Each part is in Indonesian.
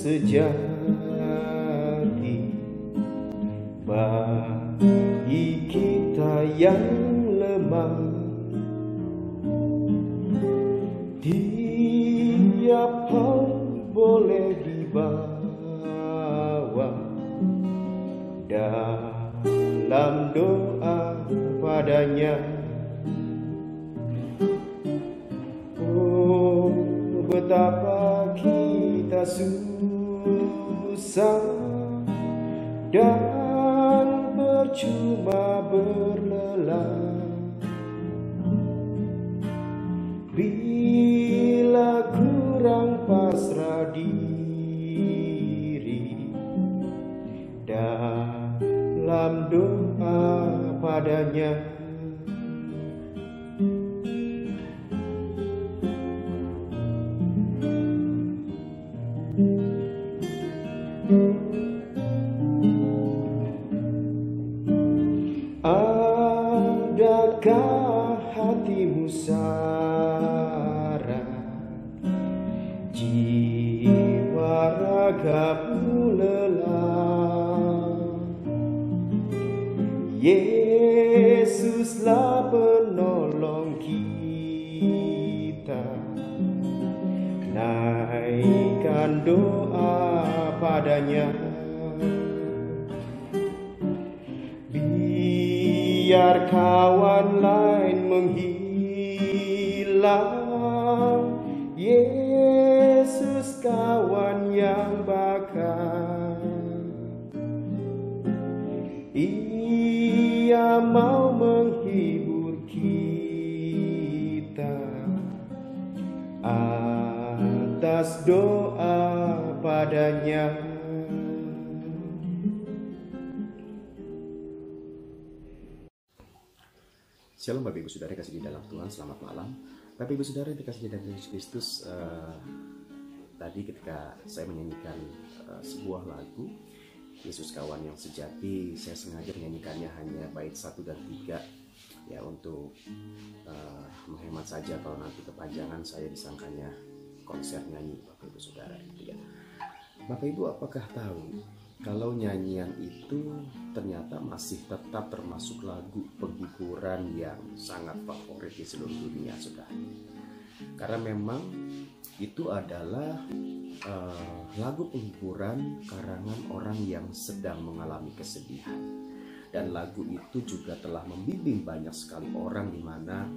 sejati bagi kita yang lemah. Tiap hal boleh dibawa dalam doa padanya. Oh, betapa kita susah dan percuma berlelah bila kurang pasrah diri dalam doa padanya. Adakah hatimu sara, jiwa ragamu lelah? Yesuslah penolong kita, naikkan doa padanya. Biar kawan lain menghilang, Yesus kawan yang bakal. Ia mau menghibur kita atas doa padanya. Shalom Bapak Ibu Saudara kasih di dalam Tuhan, selamat malam. Bapak Ibu Saudara dikasih di dalam Yesus Kristus. Tadi ketika saya menyanyikan sebuah lagu Yesus Kawan yang Sejati, saya sengaja menyanyikannya hanya bait 1 dan 3 ya, untuk menghemat saja kalau nanti kepanjangan saya disangkanya konser nyanyi Bapak Ibu Saudara gitu ya. Bapak Ibu apakah tahu kalau nyanyian itu ternyata masih tetap termasuk lagu penghiburan yang sangat favorit di seluruh dunia, saudara. Karena memang itu adalah lagu penghiburan karangan orang yang sedang mengalami kesedihan. Dan lagu itu juga telah membimbing banyak sekali orang di mana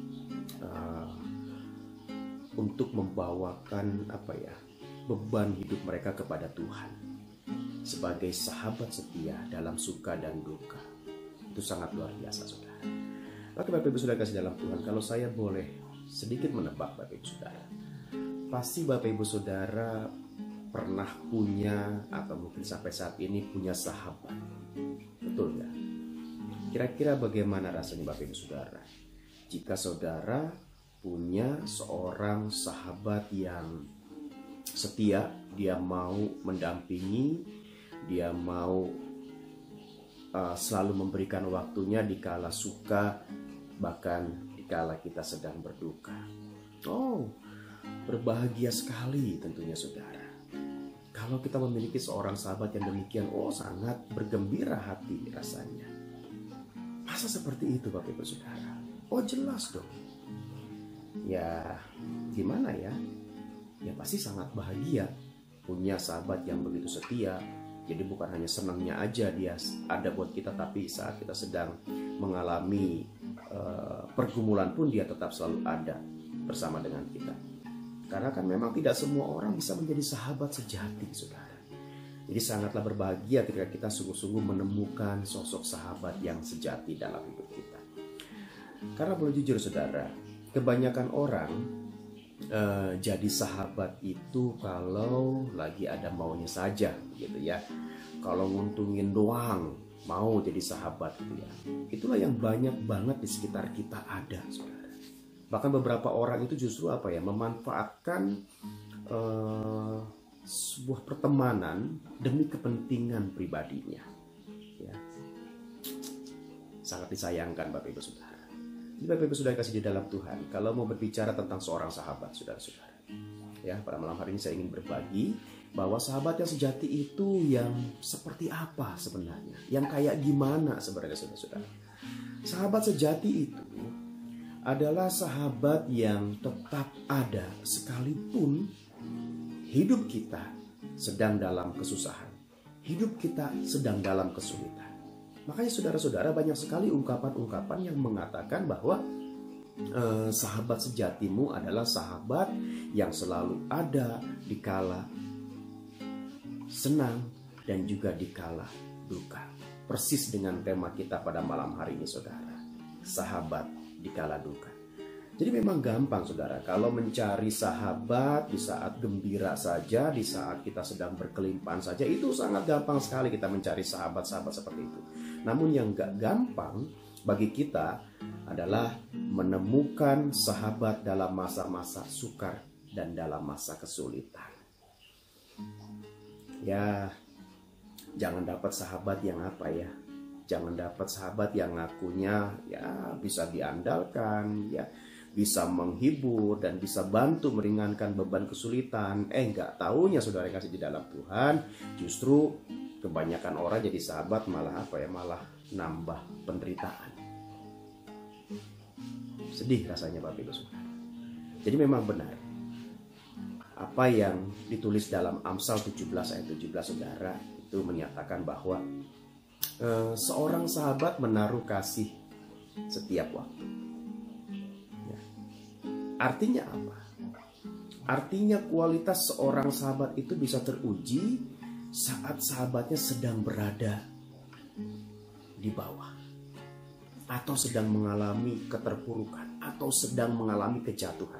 untuk membawakan beban hidup mereka kepada Tuhan. Sebagai sahabat setia dalam suka dan duka. Itu sangat luar biasa, saudara. Oke Bapak Ibu Saudara kasih dalam Tuhan, kalau saya boleh sedikit menebak Bapak Ibu Saudara, pasti Bapak Ibu Saudara pernah punya atau mungkin sampai saat ini punya sahabat. Betul ya? Kira-kira bagaimana rasanya Bapak Ibu Saudara jika saudara punya seorang sahabat yang setia, dia mau mendampingi, dia mau selalu memberikan waktunya dikala suka, bahkan dikala kita sedang berduka. Oh, berbahagia sekali tentunya saudara. Kalau kita memiliki seorang sahabat yang demikian, oh sangat bergembira hati rasanya. Masa seperti itu Bapak Ibu Saudara? Oh jelas dong. Ya gimana ya? Ya pasti sangat bahagia punya sahabat yang begitu setia. Jadi bukan hanya senangnya aja dia ada buat kita, tapi saat kita sedang mengalami pergumulan pun dia tetap selalu ada bersama dengan kita. Karena kan memang tidak semua orang bisa menjadi sahabat sejati, saudara. Jadi sangatlah berbahagia ketika kita sungguh-sungguh menemukan sosok sahabat yang sejati dalam hidup kita. Karena boleh jujur saudara, kebanyakan orang jadi sahabat itu kalau lagi ada maunya saja gitu ya. Kalau nguntungin doang mau jadi sahabat gitu ya. Itulah yang banyak banget di sekitar kita ada, saudara. Bahkan beberapa orang itu justru memanfaatkan sebuah pertemanan demi kepentingan pribadinya ya. Sangat disayangkan Bapak Ibu Saudara. Jadi Bapak Ibu Saudara kasih di dalam Tuhan, kalau mau berbicara tentang seorang sahabat saudara-saudara, ya, pada malam hari ini saya ingin berbagi bahwa sahabat yang sejati itu yang seperti apa sebenarnya, yang kayak gimana sebenarnya, saudara-saudara. Sahabat sejati itu adalah sahabat yang tetap ada sekalipun hidup kita sedang dalam kesusahan, hidup kita sedang dalam kesulitan. Makanya saudara-saudara, banyak sekali ungkapan-ungkapan yang mengatakan bahwa sahabat sejatimu adalah sahabat yang selalu ada di kala senang dan juga di kala duka. Persis dengan tema kita pada malam hari ini, saudara. Sahabat di kala duka. Jadi memang gampang, saudara, kalau mencari sahabat di saat gembira saja, di saat kita sedang berkelimpahan saja, itu sangat gampang sekali kita mencari sahabat-sahabat seperti itu. Namun yang gak gampang bagi kita adalah menemukan sahabat dalam masa-masa sukar dan dalam masa kesulitan. Ya, jangan dapat sahabat yang apa ya? Jangan dapat sahabat yang ngakunya ya bisa diandalkan, ya bisa menghibur dan bisa bantu meringankan beban kesulitan. Nggak taunya saudara kasih di dalam Tuhan, justru kebanyakan orang jadi sahabat malah apa ya? Malah nambah penderitaan. Sedih rasanya Bapak Ibu Saudara. Jadi memang benar apa yang ditulis dalam Amsal 17 ayat 17, saudara, itu menyatakan bahwa seorang sahabat menaruh kasih setiap waktu. Ya. Artinya apa? Artinya kualitas seorang sahabat itu bisa teruji saat sahabatnya sedang berada di bawah, atau sedang mengalami keterpurukan, atau sedang mengalami kejatuhan.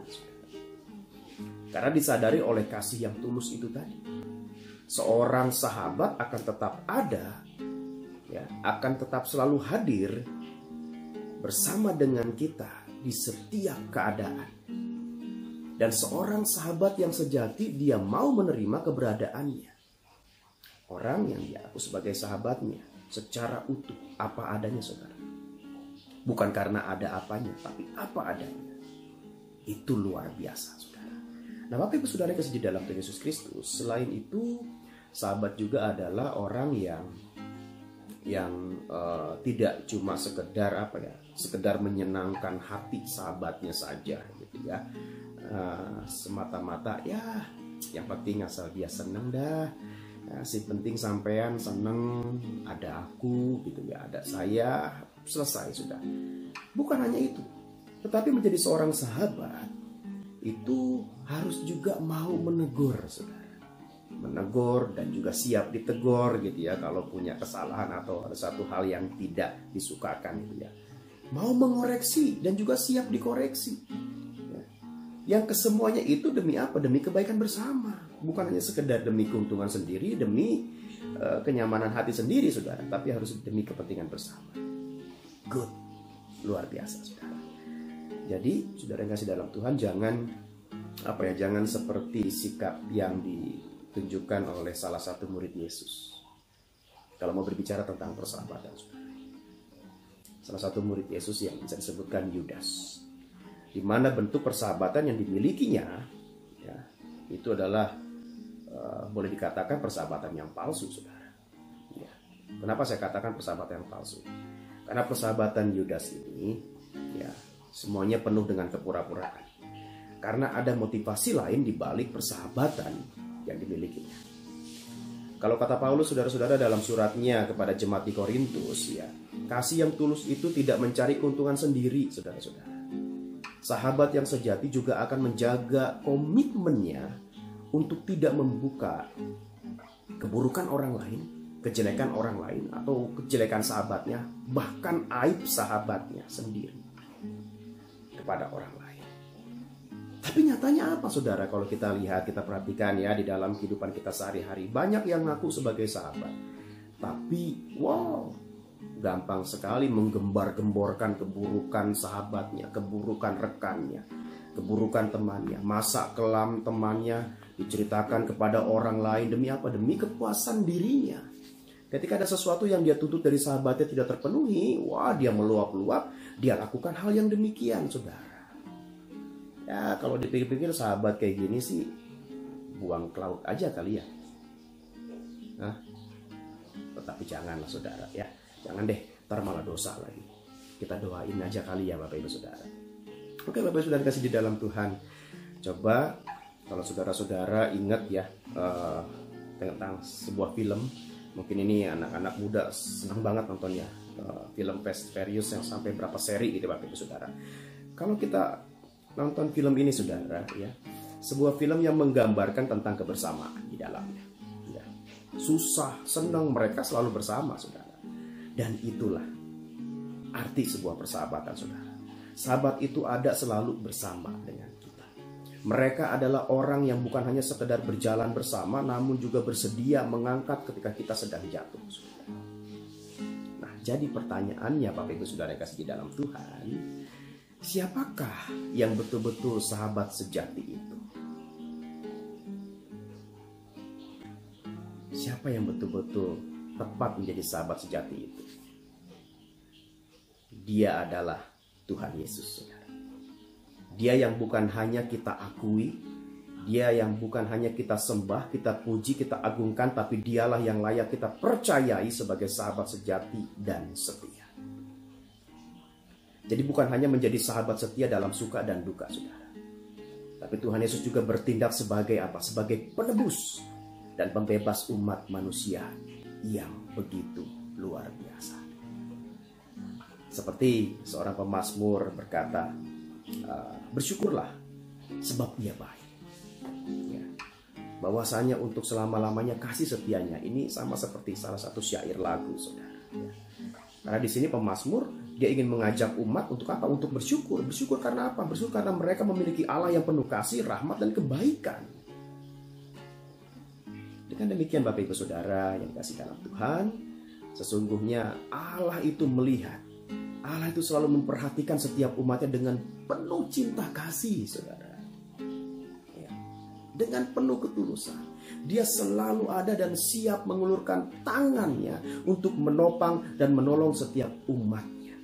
Karena disadari oleh kasih yang tulus itu tadi, seorang sahabat akan tetap ada, ya, akan tetap selalu hadir bersama dengan kita di setiap keadaan. Dan seorang sahabat yang sejati, dia mau menerima keberadaannya. Orang yang diaku sebagai sahabatnya secara utuh, apa adanya, saudara. Bukan karena ada apanya, tapi apa adanya. Itu luar biasa, saudara. Nah, Bapak Ibu Saudara kasih di dalam Tuhan Yesus Kristus, selain itu sahabat juga adalah orang yang tidak cuma sekedar apa ya, sekedar menyenangkan hati sahabatnya saja gitu ya. Semata-mata ya yang penting asal dia seneng dah. Ya, si penting sampean seneng, ada aku gitu ya, ada saya, selesai sudah. Bukan hanya itu, tetapi menjadi seorang sahabat itu harus juga mau menegur, saudara. Menegur dan juga siap ditegur gitu ya, kalau punya kesalahan atau ada satu hal yang tidak disukakan gitu ya. Mau mengoreksi dan juga siap dikoreksi. Ya. Yang kesemuanya itu demi apa? Demi kebaikan bersama. Bukan hanya sekedar demi keuntungan sendiri, demi kenyamanan hati sendiri, saudara, tapi harus demi kepentingan bersama. Good. Luar biasa, saudara. Jadi, saudara yang kasih dalam Tuhan, jangan seperti sikap yang ditunjukkan oleh salah satu murid Yesus. Kalau mau berbicara tentang persahabatan, saudara. Salah satu murid Yesus yang bisa disebutkan Yudas. Di mana bentuk persahabatan yang dimilikinya, ya, itu adalah boleh dikatakan persahabatan yang palsu, saudara. Ya. Kenapa saya katakan persahabatan yang palsu? Karena persahabatan Yudas ini, ya, semuanya penuh dengan kepura-puraan. Karena ada motivasi lain di balik persahabatan yang dimilikinya. Kalau kata Paulus, saudara-saudara, dalam suratnya kepada jemaat di Korintus, ya, kasih yang tulus itu tidak mencari keuntungan sendiri, saudara-saudara. Sahabat yang sejati juga akan menjaga komitmennya untuk tidak membuka keburukan orang lain, kejelekan orang lain, atau kejelekan sahabatnya, bahkan aib sahabatnya sendiri pada orang lain. Tapi nyatanya apa, saudara? Kalau kita lihat, kita perhatikan ya, di dalam kehidupan kita sehari-hari, banyak yang ngaku sebagai sahabat, tapi wow, gampang sekali menggembar-gemborkan keburukan sahabatnya, keburukan rekannya, keburukan temannya, masa kelam temannya diceritakan kepada orang lain. Demi apa? Demi kepuasan dirinya. Ketika ada sesuatu yang dia tuntut dari sahabatnya tidak terpenuhi, wah, dia meluap-luap, dia lakukan hal yang demikian, saudara. Ya, kalau dipikir-pikir sahabat kayak gini sih buang ke laut aja kali ya. Nah, tetapi janganlah saudara ya. Jangan deh, ntar malah dosa lagi. Kita doain aja kali ya Bapak Ibu Saudara. Oke Bapak Ibu Saudara kasih di dalam Tuhan. Coba kalau saudara-saudara ingat ya tentang sebuah film. Mungkin ini anak-anak muda senang banget nontonnya. Film Fast Furious yang sampai berapa seri gitu Bapak Ibu Saudara. Kalau kita nonton film ini saudara ya, sebuah film yang menggambarkan tentang kebersamaan di dalamnya. Ya. Susah, senang mereka selalu bersama saudara. Dan itulah arti sebuah persahabatan saudara. Sahabat itu ada selalu bersama dengan kita. Mereka adalah orang yang bukan hanya sekedar berjalan bersama, namun juga bersedia mengangkat ketika kita sedang jatuh saudara. Nah, jadi pertanyaannya Bapak Ibu Saudara yang kasih di dalam Tuhan, siapakah yang betul-betul sahabat sejati itu? Siapa yang betul-betul tepat menjadi sahabat sejati itu? Dia adalah Tuhan Yesus, saudara. Dia yang bukan hanya kita akui, dia yang bukan hanya kita sembah, kita puji, kita agungkan, tapi dialah yang layak kita percayai sebagai sahabat sejati dan setia. Jadi bukan hanya menjadi sahabat setia dalam suka dan duka, saudara. Tapi Tuhan Yesus juga bertindak sebagai apa? Sebagai penebus dan pembebas umat manusia yang begitu luar biasa. Seperti seorang pemazmur berkata, bersyukurlah sebab Ia baik. Ya. Bahwasanya untuk selama-lamanya kasih setianya, ini sama seperti salah satu syair lagu, saudara. Ya. Karena di sini pemazmur dia ingin mengajak umat untuk apa? Untuk bersyukur. Bersyukur karena apa? Bersyukur karena mereka memiliki Allah yang penuh kasih, rahmat dan kebaikan. Dengan demikian Bapak Ibu Saudara yang dikasih dalam Tuhan, sesungguhnya Allah itu melihat, Allah itu selalu memperhatikan setiap umatnya dengan penuh cinta kasih, saudara. Ya. Dengan penuh ketulusan. Dia selalu ada dan siap mengulurkan tangannya untuk menopang dan menolong setiap umatnya.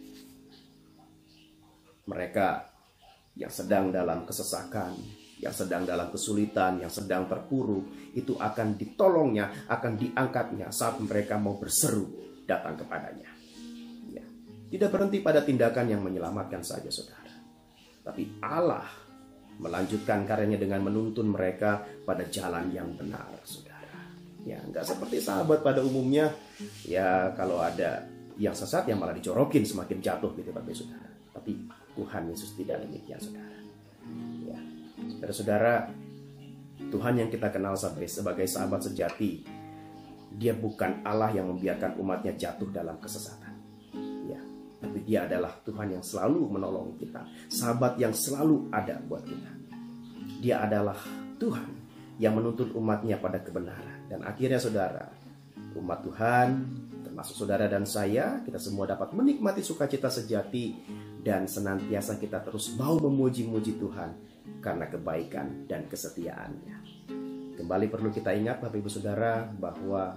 Mereka yang sedang dalam kesesakan, yang sedang dalam kesulitan, yang sedang terpuruk, itu akan ditolongnya, akan diangkatnya saat mereka mau berseru datang kepadanya. Tidak berhenti pada tindakan yang menyelamatkan saja saudara. Tapi Allah melanjutkan karyanya dengan menuntun mereka pada jalan yang benar saudara. Ya, nggak seperti sahabat pada umumnya. Ya, kalau ada yang sesat yang malah dicorokin semakin jatuh gitu Bapak Saudara. Tapi Tuhan Yesus tidak demikian saudara. Ya, saudara-saudara, Tuhan yang kita kenal sebagai sahabat sejati, Dia bukan Allah yang membiarkan umatnya jatuh dalam kesesatan. Tapi Dia adalah Tuhan yang selalu menolong kita. Sahabat yang selalu ada buat kita. Dia adalah Tuhan yang menuntun umatnya pada kebenaran. Dan akhirnya saudara, umat Tuhan, termasuk saudara dan saya, kita semua dapat menikmati sukacita sejati. Dan senantiasa kita terus mau memuji-muji Tuhan karena kebaikan dan kesetiaannya. Kembali perlu kita ingat Bapak Ibu Saudara bahwa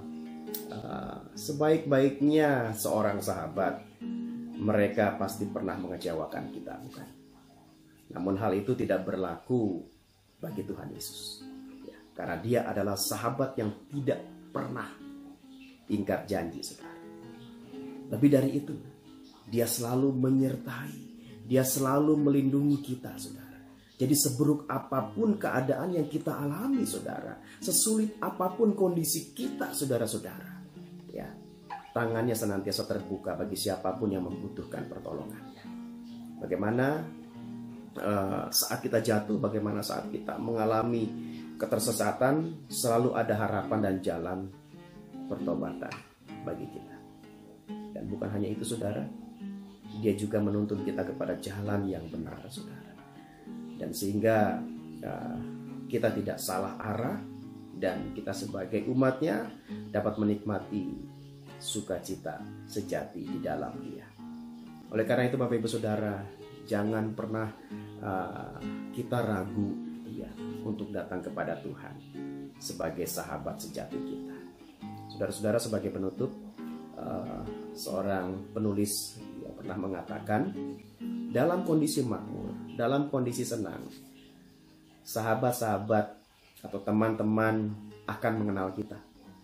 sebaik-baiknya seorang sahabat, mereka pasti pernah mengecewakan kita, bukan? Namun hal itu tidak berlaku bagi Tuhan Yesus. Ya, karena Dia adalah sahabat yang tidak pernah ingkar janji, saudara. Lebih dari itu, Dia selalu menyertai, Dia selalu melindungi kita, saudara. Jadi seburuk apapun keadaan yang kita alami, saudara, sesulit apapun kondisi kita, saudara-saudara, ya, tangannya senantiasa terbuka bagi siapapun yang membutuhkan pertolongannya. Bagaimana saat kita jatuh, bagaimana saat kita mengalami ketersesatan, selalu ada harapan dan jalan pertobatan bagi kita. Dan bukan hanya itu saudara, Dia juga menuntun kita kepada jalan yang benar saudara. Dan sehingga kita tidak salah arah, dan kita sebagai umatnya dapat menikmati sukacita sejati di dalam Dia. Oleh karena itu Bapak Ibu Saudara, jangan pernah kita ragu ya untuk datang kepada Tuhan sebagai sahabat sejati kita. Saudara-saudara, sebagai penutup, seorang penulis yang pernah mengatakan, dalam kondisi makmur, dalam kondisi senang, sahabat-sahabat atau teman-teman akan mengenal kita.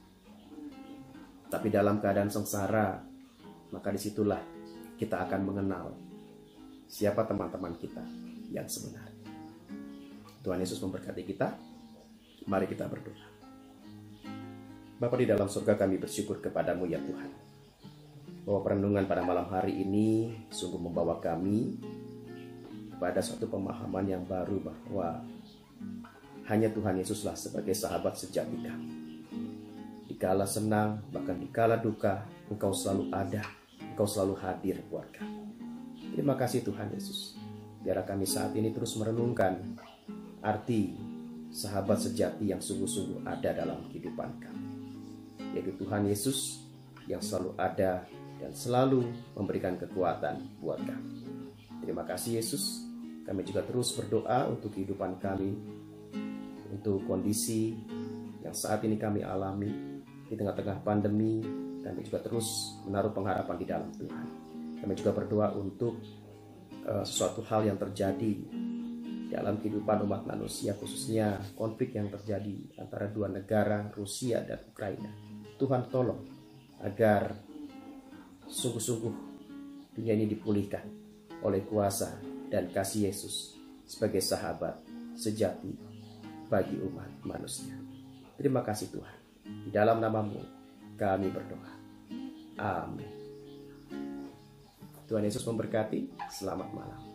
Tapi dalam keadaan sengsara, maka disitulah kita akan mengenal siapa teman-teman kita yang sebenarnya. Tuhan Yesus memberkati kita. Mari kita berdoa. Bapa di dalam surga, kami bersyukur kepadamu ya Tuhan, bahwa perenungan pada malam hari ini sungguh membawa kami kepada suatu pemahaman yang baru bahwa hanya Tuhan Yesuslah sebagai sahabat sejati kami. Dikala senang, bahkan dikala duka, Engkau selalu ada, Engkau selalu hadir buat kami. Terima kasih Tuhan Yesus. Biarlah kami saat ini terus merenungkan arti sahabat sejati yang sungguh-sungguh ada dalam kehidupan kami, yaitu Tuhan Yesus yang selalu ada dan selalu memberikan kekuatan buat kami. Terima kasih Yesus. Kami juga terus berdoa untuk kehidupan kami, untuk kondisi yang saat ini kami alami di tengah-tengah pandemi. Kami juga terus menaruh pengharapan di dalam Tuhan. Kami juga berdoa untuk sesuatu hal yang terjadi dalam kehidupan umat manusia, khususnya konflik yang terjadi antara dua negara, Rusia dan Ukraina. Tuhan tolong agar sungguh-sungguh dunia ini dipulihkan oleh kuasa dan kasih Yesus sebagai sahabat sejati bagi umat manusia. Terima kasih Tuhan. Di dalam nama-Mu kami berdoa. Amin. Tuhan Yesus memberkati. Selamat malam.